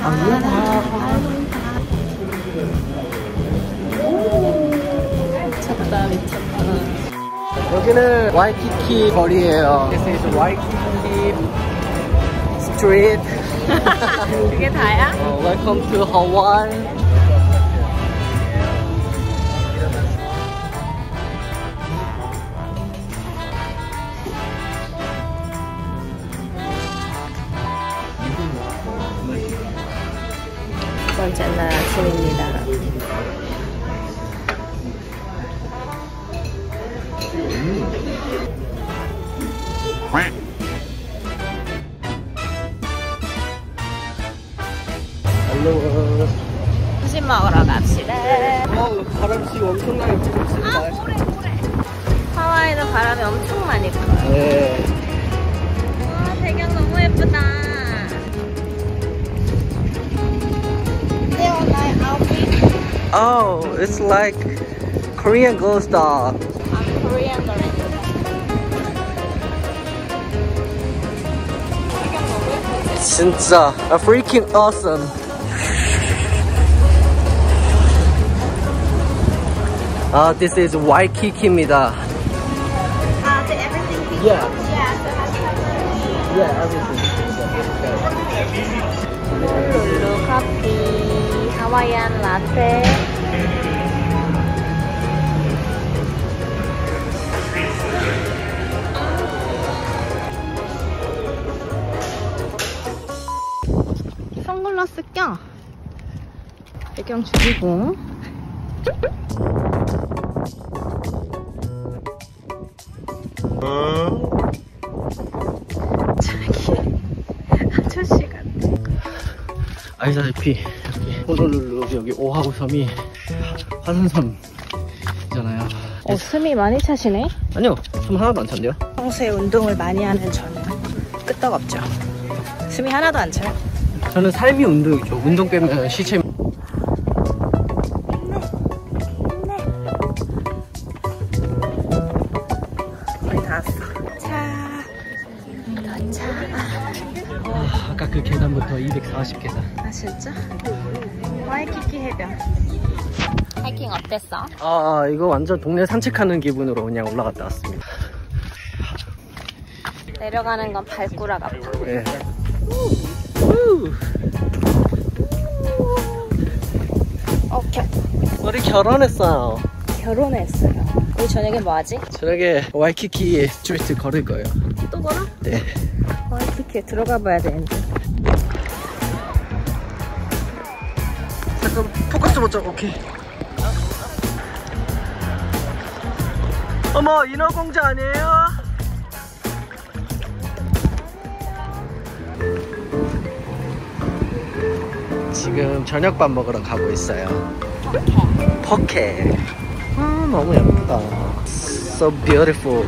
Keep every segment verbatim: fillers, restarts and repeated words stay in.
미쳤다 미쳤다. 여기는 와이키키 거리예요. This is Waikiki Street. 그게 다야? uh, welcome to Hawaii. 두 번째 날 아침입니다. Hello. 점심 먹으러 갑시다. 어, 바람 지금 엄청나게 불고 있습니다. 아, 모래 모래. 하와이는 바람이 엄청 많이 불어요. 네. 와, 배경 너무 예쁘다. Oh, it's like Korean ghost dog. I'm Korean girl. 진짜 a freaking awesome. 아, this is Waikiki입니다. Ah, so everything. Yeah. Yeah, so has Yeah, everything. 룰루 커피, 하와이안 라떼. 선글라스 껴. 배경 죽이고. 저기 아저씨 같아. 알다시피 여기 호놀룰루 여기 오하구 섬이 화산섬이잖아요. 어, 숨이 많이 차시네? 아니요, 숨 하나도 안 찬대요. 평소에 운동을 많이 하는 저는 끄떡없죠. 숨이 하나도 안 차요. 저는 삶이 운동이죠. 운동 빼면 시체. 거의 다 왔어. 차, 도착. 아, 아까 그 계단부터 이백사십 계단. 아 진짜? 와이키키 해변. 하이킹 어땠어? 아, 이거 완전 동네 산책하는 기분으로 그냥 올라갔다 왔습니다. 내려가는 건 발꾸락 아파. 네. 오케이. 우리 결혼했어요. 결혼했어요. 우리 저녁에 뭐 하지? 저녁에 와이키키 스트리트 걸을 거예요. 또 걸어? 네. 와이키키에 들어가 봐야 되는데. 잠깐 포커스 보자. 오케이. 어머, 인어공주 아니에요? 지금 저녁밥 먹으러 가고 있어요. 포케. 아, 너무 예쁘다. So beautiful.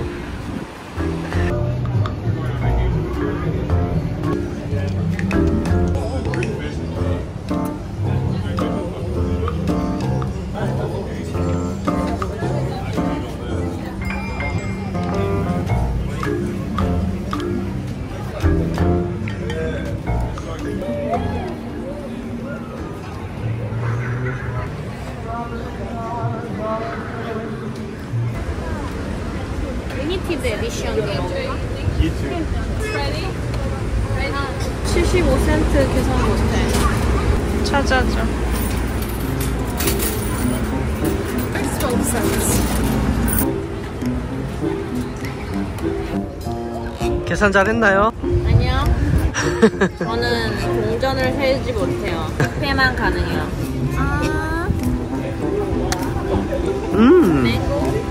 리미티드 에디션인가? 칠십오 센트 계산 못해. 찾아줘. 십이 센트. 계산 잘했나요? 아니요. 저는 동전을 세지 못해요. 택배만 가능해요. 아. 음. 맹고.